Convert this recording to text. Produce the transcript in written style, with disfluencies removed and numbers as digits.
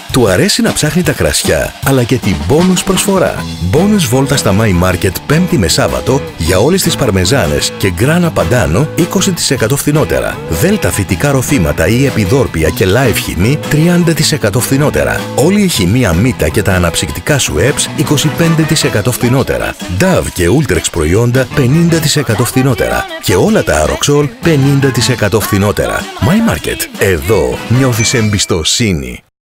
Του αρέσει να ψάχνει τα κρασιά, αλλά και την μπόνους προσφορά. Μπόνους βόλτα στα My Market Πέμπτη με Σάββατο για όλες τις παρμεζάνες και γκράνα παντάνο 20% φθηνότερα. Δέλτα φυτικά ροφήματα ή επιδόρπια και live χυμή 30% φθηνότερα. Όλη η χυμία μύτα και τα αναψυκτικά σου έψ 25% φθηνότερα. Dove και Ultrex προϊόντα 50% φθηνότερα. Και όλα τα Aeroxol 50% φθηνότερα. My Market. Εδώ νιώθεις εμπιστοσύνη.